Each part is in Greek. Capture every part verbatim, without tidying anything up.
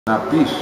να πεις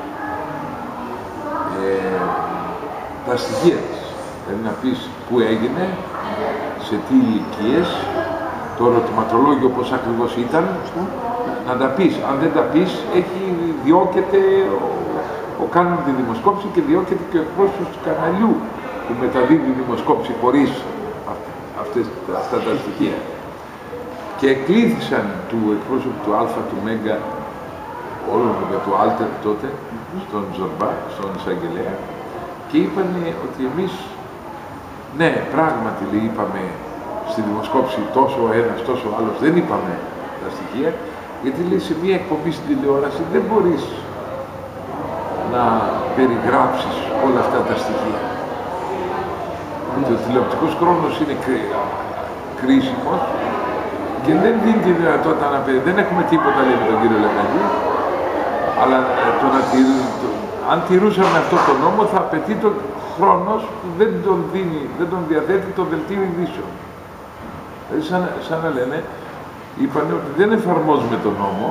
ε, τα στοιχεία της, δηλαδή να πεις που έγινε, σε τι ηλικίες, το ερωτηματολόγιο πώς ακριβώς ήταν, να τα πεις. Αν δεν τα πεις, έχει, διώκεται ο, ο κάνον τη δημοσκόπηση και διώκεται και ο εκπρόσωπος του καναλιού που μεταδίδει δημοσκόπηση χωρίς αυτές, αυτά τα στοιχεία. Και εκλήθησαν του εκπρόσωπου του Α, του Μέγκα, όλων για το Άλτερ τότε, στον Ζορμπά, στον εισαγγελέα, και είπαν ότι εμείς, ναι, πράγματι, λέει, είπαμε στη δημοσκόπηση τόσο ο ένας, τόσο ο άλλος, δεν είπαμε τα στοιχεία, γιατί, λέει, σε μία εκπομπή στην τηλεόραση δεν μπορείς να περιγράψεις όλα αυτά τα στοιχεία. Ότι ο τηλεοπτικός χρόνος είναι κρί, κρίσιμος και δεν δίνει τη δυνατότητα να πει, δεν έχουμε τίποτα, λέει, με τον κύριο Λεβέντη, αλλά το να τηρού, το, αν τηρούσαμε αυτό το νόμο θα απαιτεί το χρόνος που δεν τον δίνει, δεν τον διαθέτει το δελτίο ειδήσεων. Δηλαδή σαν, σαν να λένε, είπανε ότι δεν εφαρμόζουμε τον νόμο,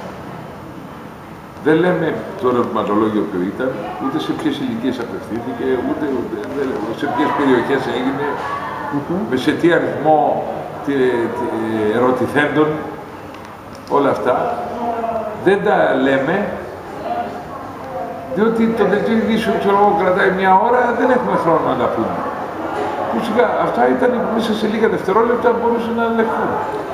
δεν λέμε το ερωτηματολόγιο ποιο ήταν, ούτε σε ποιες ηλικίες απευθύνθηκε, ούτε, ούτε σε ποιες περιοχές έγινε, mm-hmm. με σε τι αριθμό τε, τε, ερωτηθέντων, όλα αυτά. Δεν τα λέμε, διότι το δελτίο ειδήσεων, ξέρω εγώ, κρατάει μια ώρα, δεν έχουμε χρόνο να τα πούμε. Φυσικά, αυτά ήταν που μέσα σε λίγα δευτερόλεπτα μπορούσαν να ελεγχθούν.